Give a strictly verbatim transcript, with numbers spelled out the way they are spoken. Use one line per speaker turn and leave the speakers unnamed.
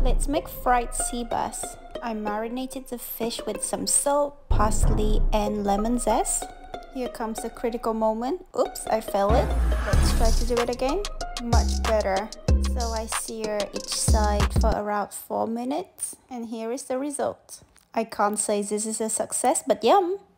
Let's make fried sea bass. I marinated the fish with some salt, parsley, and lemon zest. Here comes the critical moment. Oops, I failed it. Let's try to do it again. Much better. So I sear each side for around four minutes. And here is the result. I can't say this is a success, but yum!